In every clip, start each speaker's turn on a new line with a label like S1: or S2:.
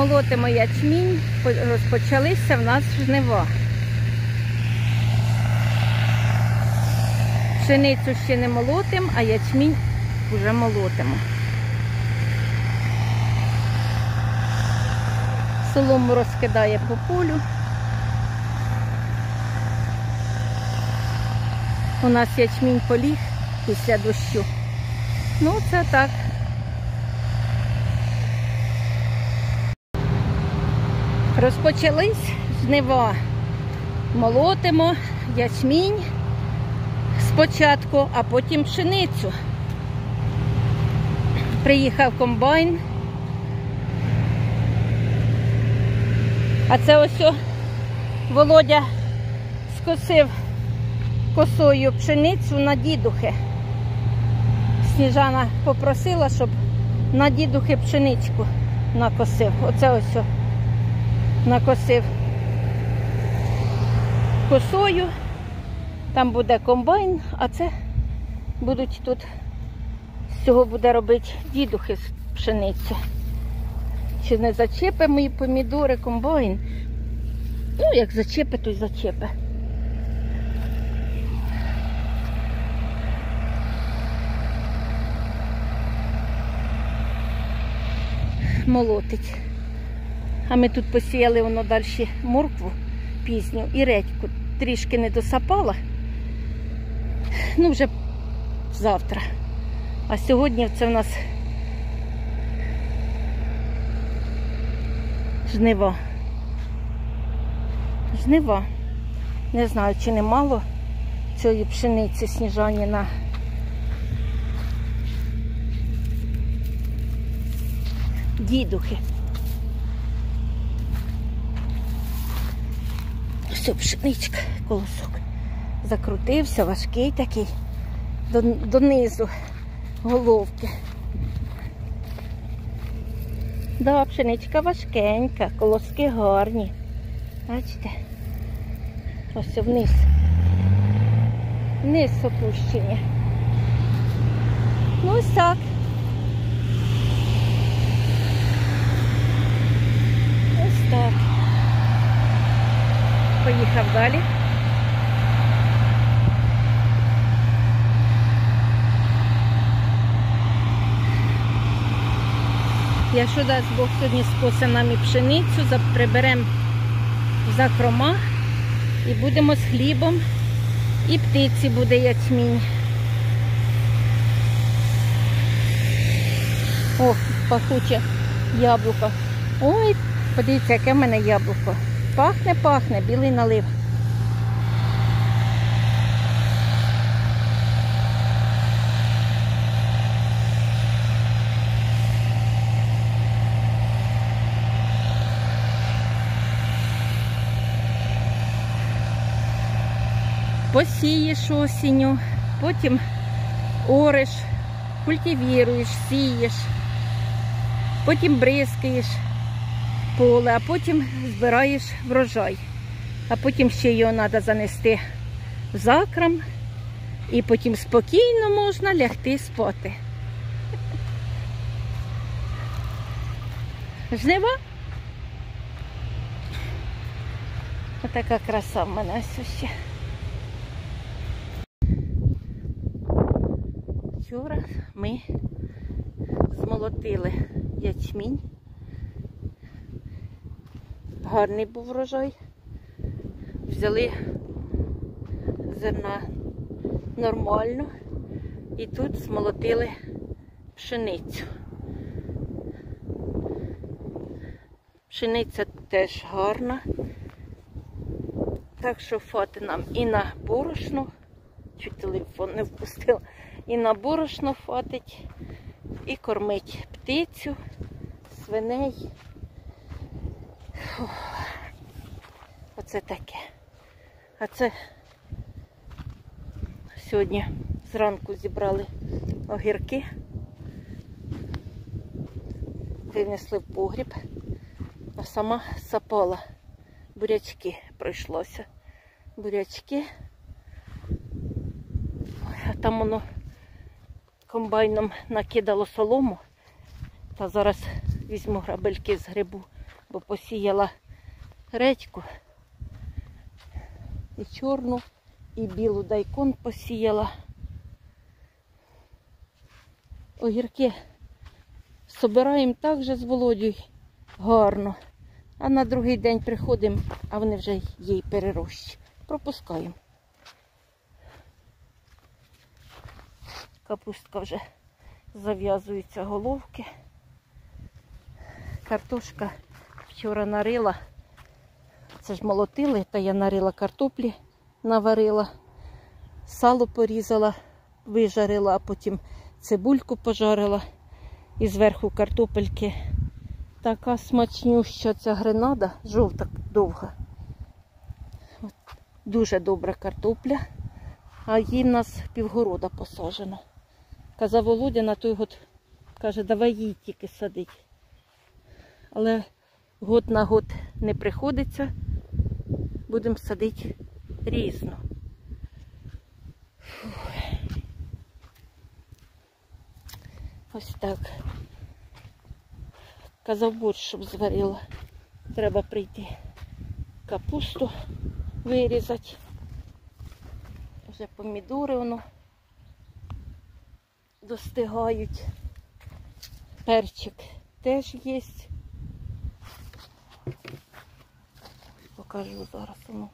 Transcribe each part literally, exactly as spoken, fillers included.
S1: молотимо ячмінь, розпочалися в нас жнива. Пшеницю ще не молотимо, а ячмінь вже молотимо. Солому розкидає по полю. У нас ячмінь поліг після дощу. Ну, це так. Розпочались жнива. Молотимо ячмінь спочатку, а потім пшеницю. Приїхав комбайн. А це ось Володя скосив косою пшеницю на дідухи. Сніжана попросила, щоб на дідухи пшеничку накосив. Оце ось накосив косою. Там буде комбайн, а це будуть тут, з цього буде робити дідухи з пшениці. Чи не зачепить мої помідори комбайн? Ну, як зачепить, то й зачепить. Молотить. А ми тут посіяли воно далі моркву пізню і редьку. Трішки не досапала. Ну, вже завтра. А сьогодні це в нас жнива. Жнива. Не знаю, чи не мало цієї пшениці Сніжані на дідухи. Ось пшеничка, колосок. Закрутився, важкий такий, до, донизу головки. Да, пшеничка важкенька, колоски гарні. Бачите? Ось вниз. Вниз опущення. Ну ось так. Ось так. Поїхав далі. Якщо дасть Бог, сьогодні скосить нам і пшеницю, приберемо в закрома і будемо з хлібом, і птиці буде ячмінь. О, пахуче яблуко. Ой, подивіться, яке в мене яблуко. Пахне, пахне, білий налив. Посієш осінню, потім ориш, культивіруєш, сієш, потім бризкаєш поле, а потім збираєш врожай. А потім ще його треба занести в закрам, і потім спокійно можна лягти спати. Жнива? Отака краса в мене ось ще. Вчора ми змолотили ячмінь. Гарний був врожай. Взяли зерна нормально і тут змолотили пшеницю. Пшениця теж гарна. Так що хватить нам і на борошно, чуть телефон не впустила, і на борошно хватить, і кормить птицю, свиней. Фух. Оце таке. А це сьогодні зранку зібрали огірки, винесли в погріб, а сама сапала бурячки, пройшлося. Бурячки. А там воно комбайном накидало солому. Та зараз візьму грабельки з грибу, бо посіяла редьку. І чорну, і білу дайкон посіяла. Огірки собираємо так же з Володю гарно. А на другий день приходимо, а вони вже їй перерощі. Пропускаємо. Капустка вже зав'язуються головки. Картошка вчора нарила. Це ж молотили, та я нарила картоплі, наварила. Сало порізала, вижарила, а потім цибульку пожарила. І зверху картопельки. Така смачнюща ця гренада, жовта, довга. От, дуже добра картопля. А їй в нас півгорода посаджено. Казав Володя на той год, каже, давай їй тільки садить. Але год на год не приходиться. Будемо садити різно. Фух. Ось так. Казав борщ, щоб зварила. Треба прийти капусту вирізати. Вже помідори воно достигають. Перчик теж є. Покажу зараз воно.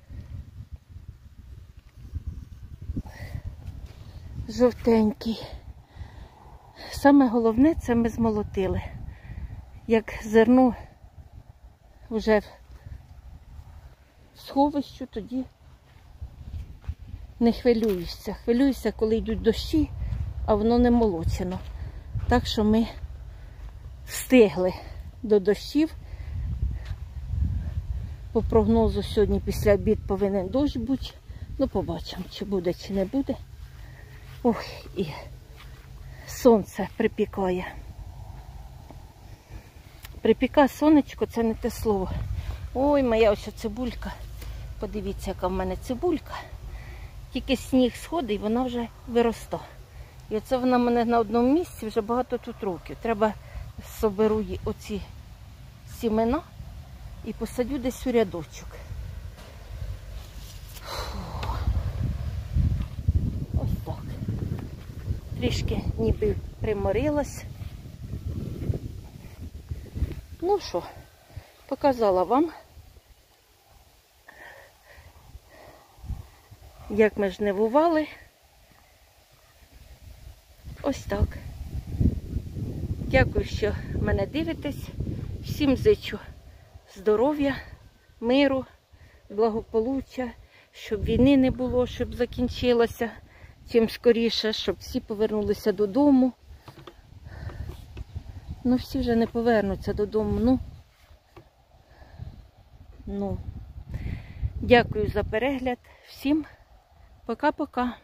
S1: Жовтенький. Саме головне, це ми змолотили. Як зерно вже в сховищу, тоді не хвилюєшся. Хвилюєшся, коли йдуть дощі, а воно не молочено. Так що ми встигли до дощів. По прогнозу сьогодні після обід повинен дощ бути. Ну, побачимо, чи буде, чи не буде. Ох, і сонце припікає. Припікає сонечко, це не те слово. Ой, моя ось цибулька. Подивіться, яка в мене цибулька. Тільки сніг сходить, і вона вже виросла. І оце вона в мене на одному місці вже багато тут років. Треба соберу її оці сімена і посадю десь у рядочок. Фу. Ось так. Трішки ніби приморилась. Ну що, показала вам, як ми жнивували. Ось так. Дякую, що мене дивитесь. Всім зичу здоров'я, миру, благополуччя, щоб війни не було, щоб закінчилося чим скоріше, щоб всі повернулися додому. Ну, всі вже не повернуться додому. Ну, ну. Дякую за перегляд. Всім пока-пока.